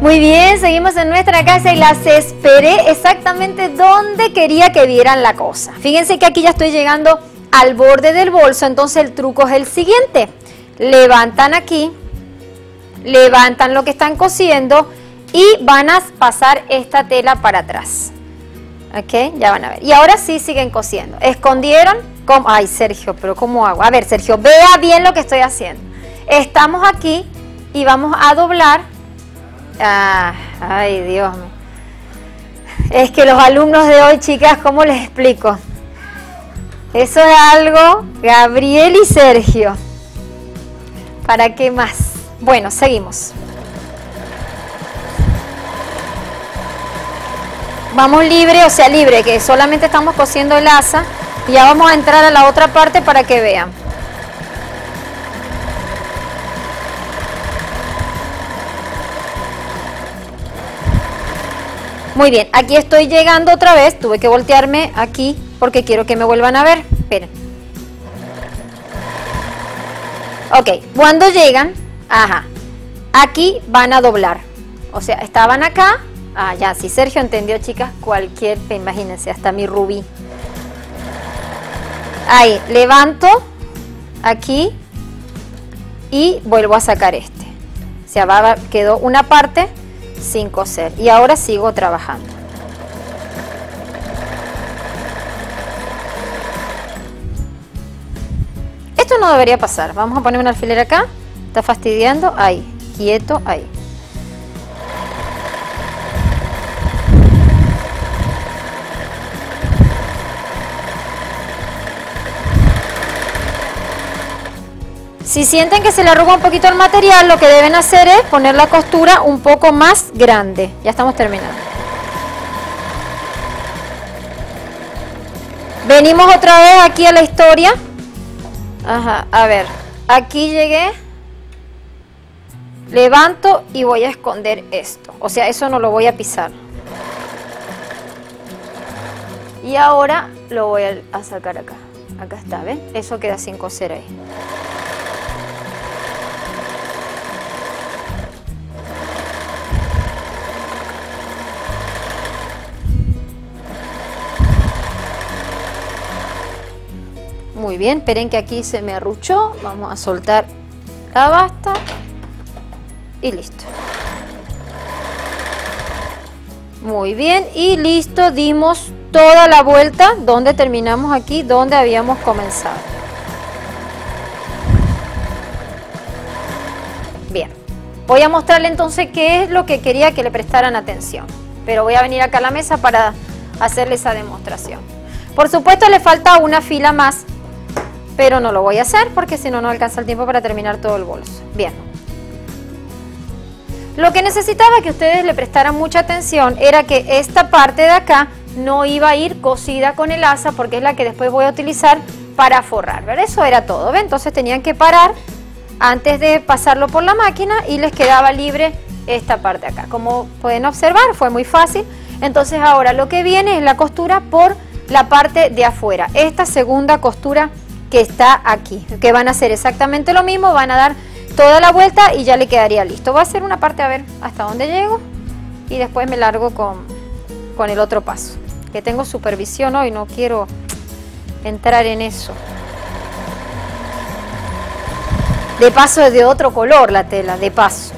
Muy bien, seguimos en nuestra casa y las esperé exactamente donde quería que vieran la cosa. Fíjense que aquí ya estoy llegando al borde del bolso, entonces el truco es el siguiente. Levantan aquí, levantan lo que están cosiendo y van a pasar esta tela para atrás. Ok, ya van a ver. Y ahora sí siguen cosiendo. ¿Escondieron? ¿Cómo? Ay, Sergio, pero ¿cómo hago? A ver, Sergio, vea bien lo que estoy haciendo. Estamos aquí y vamos a doblar. Ay, Dios mío. Es que los alumnos de hoy, chicas, ¿cómo les explico? Eso es algo, Gabriel y Sergio. ¿Para qué más? Bueno, seguimos. Vamos libre, o sea, libre, que solamente estamos cosiendo el asa. Y ya vamos a entrar a la otra parte para que vean. Muy bien, aquí estoy llegando otra vez, tuve que voltearme aquí porque quiero que me vuelvan a ver. Esperen. Ok, cuando llegan, aquí van a doblar. O sea, estaban acá. Ya, si Sergio entendió, chicas, cualquier, imagínense, hasta mi rubí. Ahí, levanto aquí y vuelvo a sacar este. O sea, quedó una parte sin coser y ahora sigo trabajando. Esto no debería pasar. Vamos a poner un alfiler acá. Está fastidiando. Ahí, quieto, ahí. Si sienten que se le arruga un poquito el material, lo que deben hacer es poner la costura un poco más grande. Ya estamos terminando. Venimos otra vez aquí a la historia. A ver, aquí llegué. Levanto y voy a esconder esto. O sea, eso no lo voy a pisar. Y ahora lo voy a sacar acá. Acá está, ¿ven? Eso queda sin coser ahí. Muy bien, esperen que aquí se me arruchó. Vamos a soltar la basta y listo. Muy bien, y listo, dimos toda la vuelta donde terminamos aquí, donde habíamos comenzado. Bien, voy a mostrarle entonces qué es lo que quería que le prestaran atención. Pero voy a venir acá a la mesa para hacerle esa demostración. Por supuesto le falta una fila más, pero no lo voy a hacer porque si no, no alcanza el tiempo para terminar todo el bolso. Bien. Lo que necesitaba que ustedes le prestaran mucha atención era que esta parte de acá no iba a ir cosida con el asa porque es la que después voy a utilizar para forrar, ¿verdad? Eso era todo, ¿ven? Entonces tenían que parar antes de pasarlo por la máquina y les quedaba libre esta parte acá. Como pueden observar, fue muy fácil. Entonces ahora lo que viene es la costura por la parte de afuera. Esta segunda costura que está aquí, que van a hacer exactamente lo mismo, van a dar toda la vuelta y ya le quedaría listo. Voy a hacer una parte a ver hasta dónde llego y después me largo con el otro paso, que tengo supervisión hoy, no quiero entrar en eso. De paso es de otro color la tela, de paso.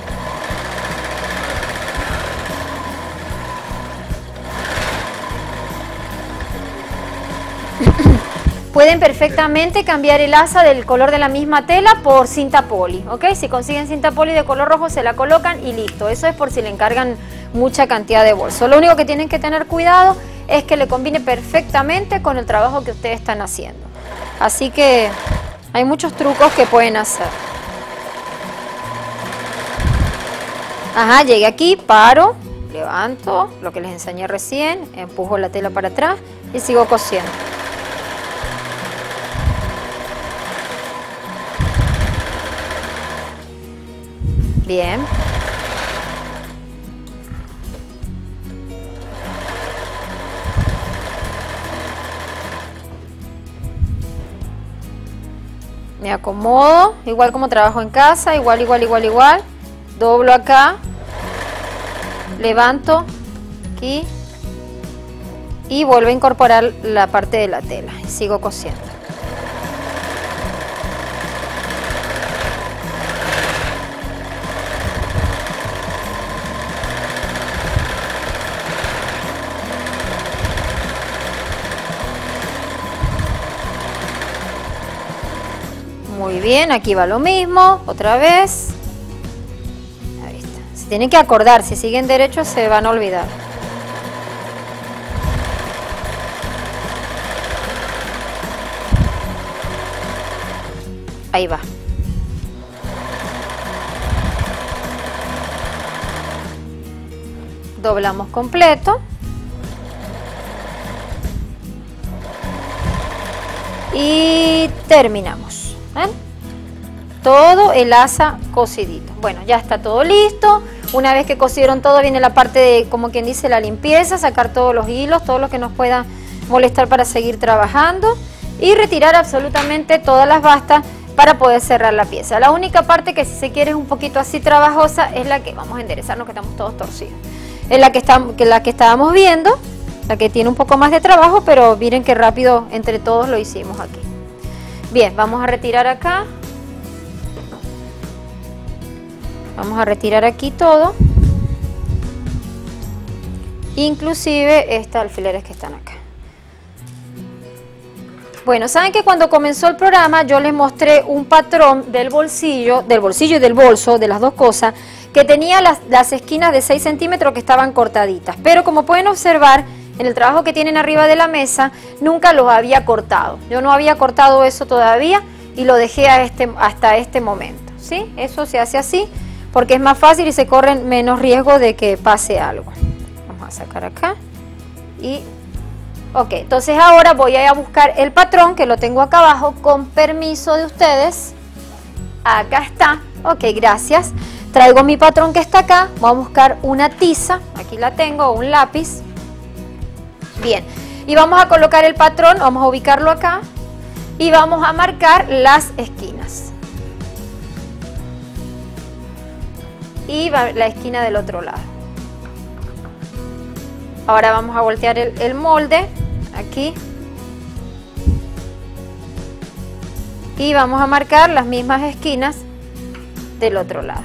Pueden perfectamente cambiar el asa del color de la misma tela por cinta poli, ¿ok? Si consiguen cinta poli de color rojo se la colocan y listo. Eso es por si le encargan mucha cantidad de bolso. Lo único que tienen que tener cuidado es que le combine perfectamente con el trabajo que ustedes están haciendo. Así que hay muchos trucos que pueden hacer. Llegué aquí, paro, levanto, lo que les enseñé recién, empujo la tela para atrás y sigo cosiendo. Bien. Me acomodo, igual como trabajo en casa, igual. Doblo acá. levanto aquí y vuelvo a incorporar la parte de la tela y sigo cosiendo. Muy bien, aquí va lo mismo, otra vez. Ahí está. Se tienen que acordar, si siguen derecho se van a olvidar. Ahí va. Doblamos completo. Y terminamos. ¿Ven? Todo el asa cosidito. Bueno, ya está todo listo. Una vez que cosieron todo, viene la parte de, como quien dice, la limpieza, sacar todos los hilos, todo lo que nos pueda molestar para seguir trabajando y retirar absolutamente todas las bastas para poder cerrar la pieza. La única parte que si se quiere es un poquito así trabajosa es la que vamos a enderezarnos, que estamos todos torcidos. Es la que estábamos viendo, la que tiene un poco más de trabajo, pero miren qué rápido entre todos lo hicimos aquí. Bien, vamos a retirar acá. Vamos a retirar aquí todo. Inclusive estos alfileres que están acá. Bueno, saben que cuando comenzó el programa yo les mostré un patrón del bolsillo y del bolso, de las dos cosas, que tenía las esquinas de 6 centímetros que estaban cortaditas. Pero como pueden observar, en el trabajo que tienen arriba de la mesa, nunca los había cortado. Yo no había cortado eso todavía y lo dejé hasta este momento, ¿sí? Eso se hace así porque es más fácil y se corre menos riesgo de que pase algo. Vamos a sacar acá y... Ok, entonces ahora voy a buscar el patrón que lo tengo acá abajo, con permiso de ustedes. Acá está. Ok, gracias. Traigo mi patrón que está acá. Voy a buscar una tiza. Aquí la tengo, o un lápiz. Bien. Y vamos a colocar el patrón, vamos a ubicarlo acá. Y vamos a marcar las esquinas. Y la esquina del otro lado. Ahora vamos a voltear el molde. Aquí y vamos a marcar las mismas esquinas del otro lado.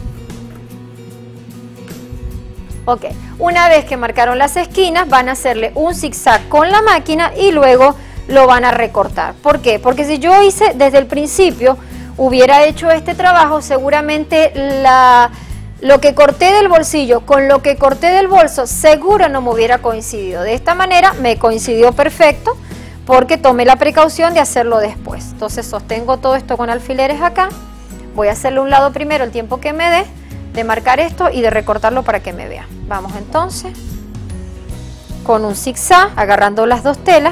Ok, una vez que marcaron las esquinas van a hacerle un zigzag con la máquina y luego lo van a recortar. ¿Por qué? Porque si yo hice desde el principio, hubiera hecho este trabajo, seguramente lo que corté del bolsillo con lo que corté del bolso seguro no me hubiera coincidido. De esta manera me coincidió perfecto porque tomé la precaución de hacerlo después. Entonces sostengo todo esto con alfileres acá. Voy a hacerle un lado primero el tiempo que me dé de marcar esto y de recortarlo para que me vea. Vamos entonces con un zigzag agarrando las dos telas.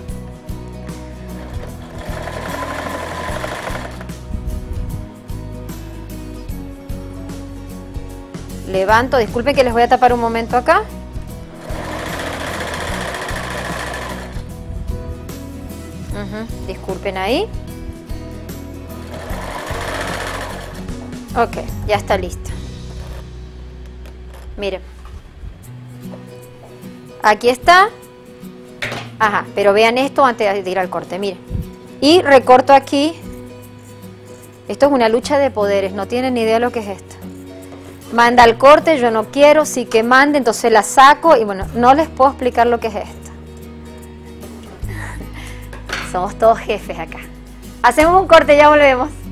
Levanto, disculpen que les voy a tapar un momento acá. Disculpen ahí. Ok, ya está lista. Miren. Aquí está. Ajá, pero vean esto antes de ir al corte, miren. Y recorto aquí. Esto es una lucha de poderes, no tienen ni idea de lo que es esto. Manda al corte, yo no quiero, sí que mande, entonces la saco y bueno, no les puedo explicar lo que es esto. Somos todos jefes acá. Hacemos un corte, ya volvemos.